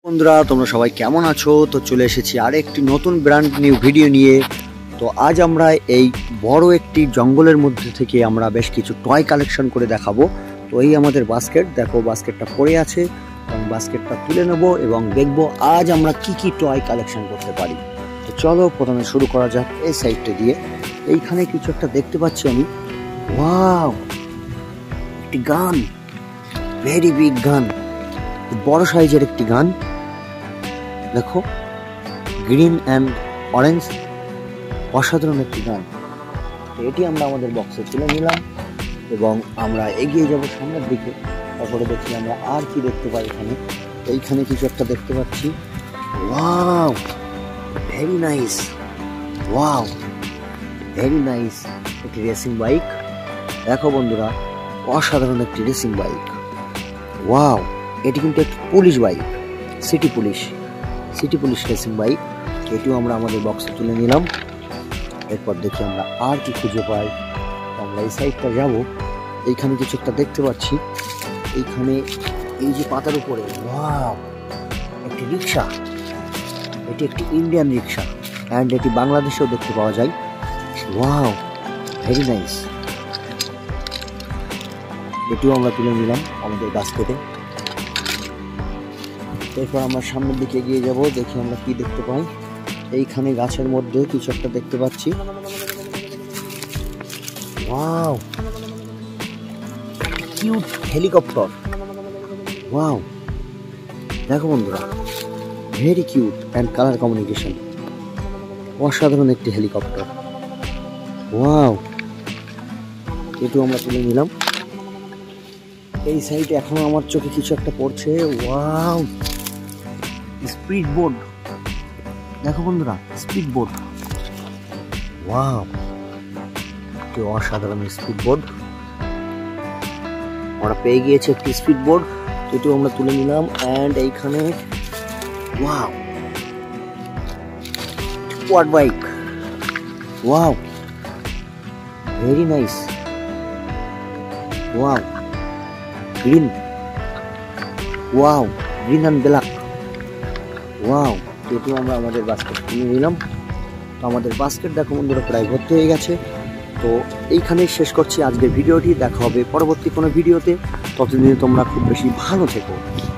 বন্ধুরা তোমরা সবাই কেমন আছো? তো চলে এসেছি আর একটি নতুন ব্র্যান্ড নিউ ভিডিও নিয়ে। তো আজ আমরা এই বড় একটি জঙ্গলের মধ্যে থেকে আমরা বেশ কিছু টয় কালেকশন করে দেখাবো। তো এই আমাদের বাস্কেট, দেখো বাস্কেটটা পড়ে আছে এবং বাস্কেটটা তুলে নেব এবং দেখবো আজ আমরা কি কি টয় কালেকশন করতে পারি। তো চলো প্রথমে শুরু করা যাক এই সাইডটা দিয়ে। এইখানে কিছু একটা দেখতে পাচ্ছি আমি, ওয়াও, একটি গান, ভেরি বিগ গান, বড় সাইজের একটি গান। দেখো গ্রিন অ্যান্ড অরেঞ্জ, অসাধারণ একটি গান। তো এটি আমরা আমাদের বক্সে তুলে নিলাম এবং আমরা এগিয়ে যাব সামনের দিকে। তারপরে দেখি আমরা আর কি দেখতে পাই। এইখানে কিছু একটা দেখতে পাচ্ছি, wow, very nice, wow, very nice, একটি রেসিং বাইক। দেখো বন্ধুরা, অসাধারণ একটি রেসিং বাইক, ওয়াও। এটি কিন্তু একটি police bike, city police racing bike. এটিও আমরা আমাদের বক্সে তুলে নিলাম। এরপর দেখি আমরা আর কি খুঁজে পাই। আমরা এই সাইডটা যাব। এইখানে কিছু একটা দেখতে পাচ্ছি, এইখানে এই যে পাতার উপরে, ওয়াও, একটি রিক্সা। এটি একটি ইন্ডিয়ান রিক্সা অ্যান্ড এটি বাংলাদেশেও দেখতে পাওয়া যায়। Wow, very nice. এটিও আমরা তুলে নিলাম আমাদের বাস্কেটে। এরপর আমরা সামনের দিকে এগিয়ে যাব, দেখি আমরা কি দেখতে পাই। এইখানে গাছের মধ্যে কিছু একটা দেখতে পাচ্ছি, ওয়াও, কিউট হেলিকপ্টার, ওয়াও। দেখো বন্ধুরা, very cute and colour communication, অসাধারণ একটি হেলিকপ্টার, ওয়াও। এটিও আমরা তুলে নিলাম। এই সাইডে এখনো আমার চোখে কিছু একটা পড়ছে, ওয়াও, স্পিড বোট। দেখো বন্ধুরা, স্পিড বোট, ওয়াও, একটি অসাধারণ স্পিড বোট। আমরা পেয়ে গিয়েছি একটি স্পিড বোট, এটিও আমরা তুলে নিলাম। অ্যান্ড এইখানে, wow, quad bike, wow, very nice, wow, green, wow, green and black, wow. এটিও আমরা আমাদের বাস্কেট কিনে নিলাম। তো আমাদের বাস্কেট দেখো বন্ধুরা প্রায় ভর্তি হয়ে গেছে। তো এইখানেই শেষ করছি আজকের ভিডিওটি। দেখা হবে পরবর্তী কোনো ভিডিওতে। ততদিনে তোমরা খুব বেশি ভালো থেকো।